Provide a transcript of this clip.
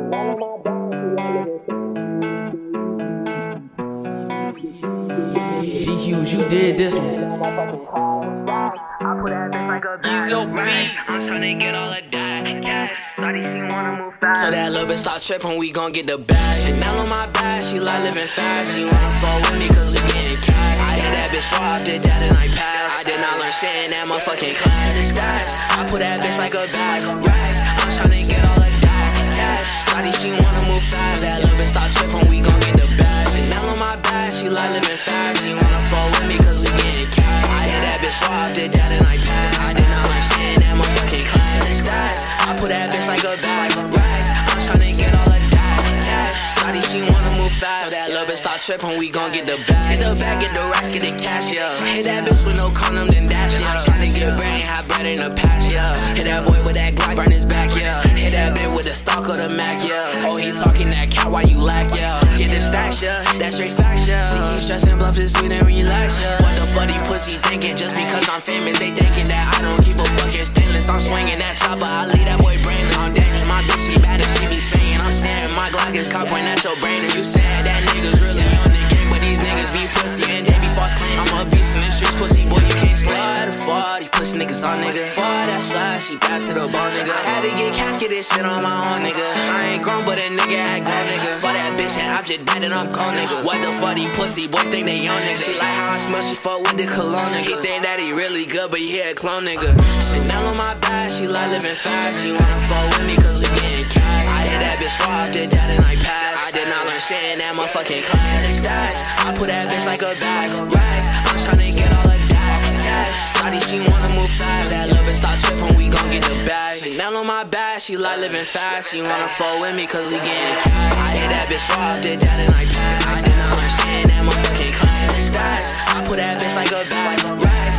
G-Hughes, you did this one. I'm tryna get all of that cash. Shawty, she wanna move fast. So that little bitch stop trippin', we gon' get the bag. Chanel on my back, she like living fast. She wanna fuck with me cause we getting cash. I hit that bitch raw, did that and I passed. I did not learn shit in that motherfucking class. The stats, I put that bitch like a bag. Racks, I'm tryna get all of that cash. Shawty, she wanna move fast. That little bitch stop trippin', we gon' get the bag. Chanel on my back, she like living fast. She wanna fuck with me cause we getting cash. I hit that bitch raw, did that and I passed. I did not learn shit in that motherfucking class. The stats, I put that bitch like a bag. Racks, I'm tryna get all of that cash. Shawty, she wanna move fast. So that little bitch stop trippin', we gon' get the bag. Get the bag, get the racks, get the cash, yeah. Hit that bitch with no condom, then dash, yeah. I'm tryna get bread, ain't have bread in the past, yeah. Hit that boy with that Glock, burn his back, yeah. Hit that bitch with the stock of the Mac, yeah. Oh, he talking that cat, why you lack, yeah. Get the stacks, yeah, that's straight facts, yeah. She keep stressing, bluff this sweet and relax, yeah. What the fuck these pussy thinking? Just because I'm famous, they thinking that I don't keep a fucking stainless. I'm swinging that chopper, I leave that boy brainless. I'm dangerous, my bitch, she bad and she be saying I'm saying my Glock is cock, point at your brain. And you said that niggas really on the game, but these niggas be pussy and they be false claim. I'm a beast in the streets, pussy boy, you can't slay. What the fuck, these pussy niggas on, nigga. Fuck that slide, she back to the bone, nigga. I had to get cash, get this shit on my own, nigga. I ain't grown, but a nigga act grown, nigga. Fuck that bitch and I'm just dead and I'm cold, nigga. What the fuck, these pussy boy think they on, nigga. She like how I smell, she fuck with the cologne, nigga. He think that he really good, but he a clone, nigga. Chanel on my back, she like living fast. She wanna fuck with me cause we getting cash. I hit that bitch raw, did that and I passed. I did not learn shit in that motherfucking class. The stats, I put that bitch like a bag. Racks, I'm tryna get all of that cash. Shawty, she wanna move fast. That little bitch stop trippin', we gon' get the bag. Chanel on my back, she like living fast. She wanna fuck with me cause we getting cash. I hit that bitch raw, did that and I passed. I did not learn shit in that motherfucking class. The stats, I put that bitch like a bag. Racks,